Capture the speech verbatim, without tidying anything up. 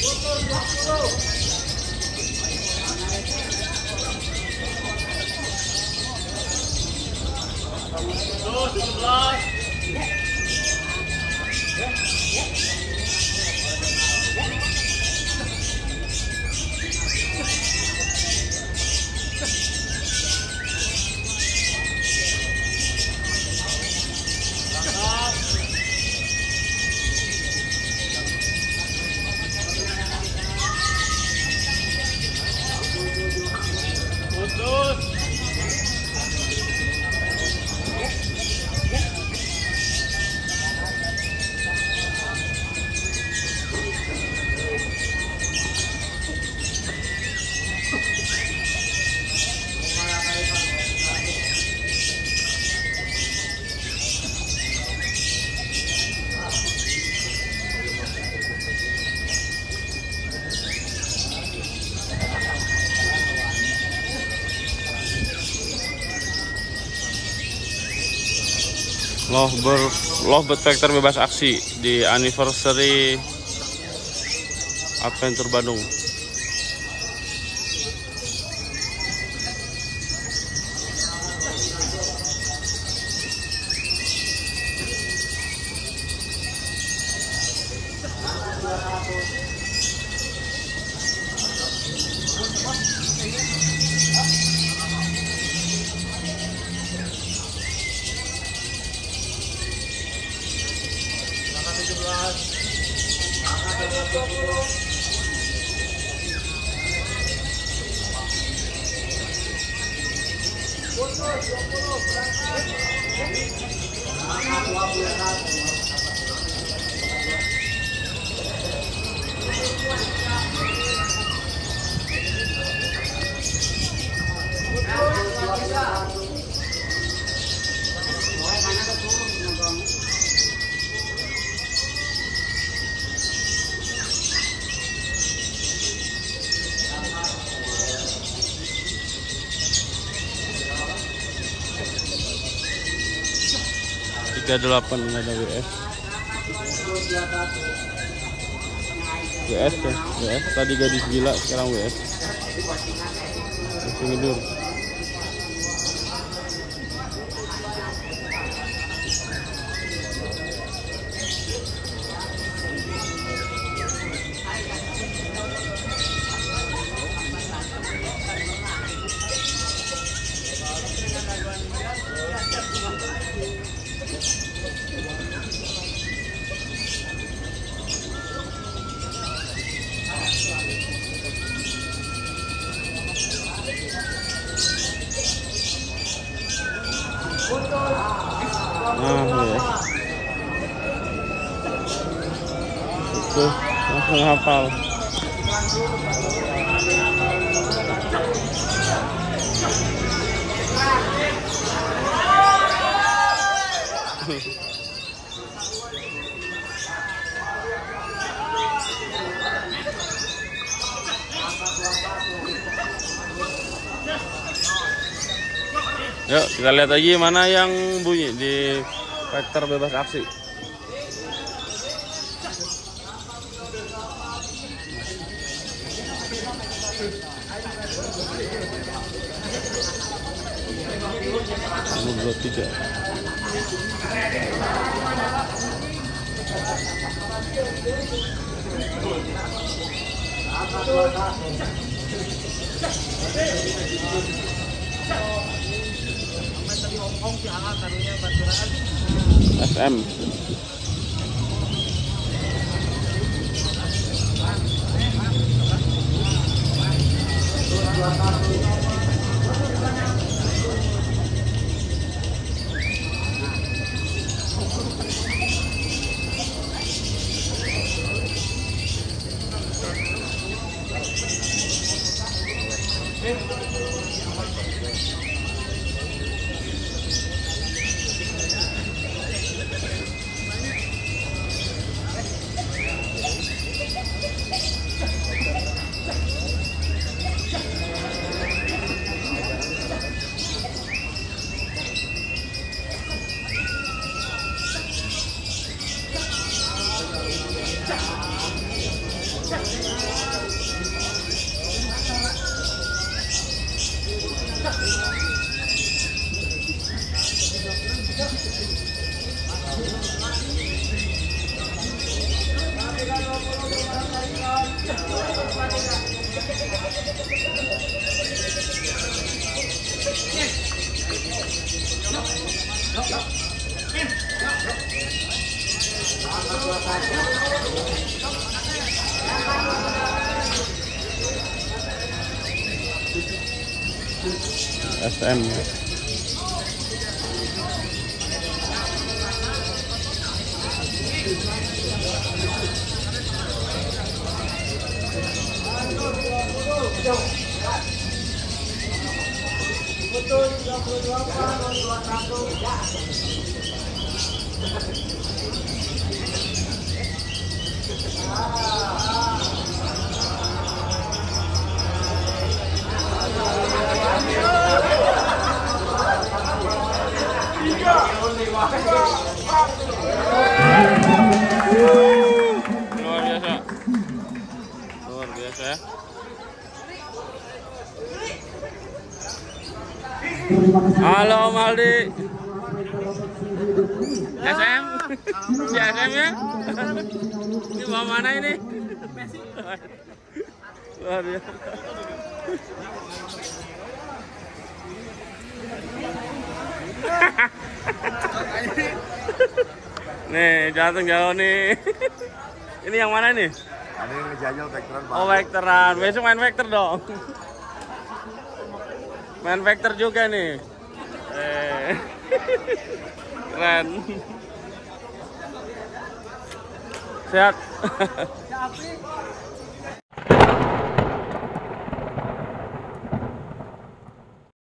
Lovebird, Lovebird Factor bebas aksi di anniversary Adventure Bandung. tiga delapan ada W S. W S ya, W S tadi gadis gila, sekarang W S. Masih ngedur. Nah, ya. Itu langsung hafal. Yuk kita lihat lagi mana yang bunyi di Factor bebas aksi. Ini dua tiga. S M S M ya. Luar biasa, luar biasa ya. Halo Om Aldi, S M, si S M ya? Ini bawa mana ini? Luar biasa. Nih jatuh jauh nih. Ini yang mana nih? Ada yang ngejajal vektoran. Oh vektoran, besok main vektor dong. Main vektor juga nih. Eh, keren. Sehat.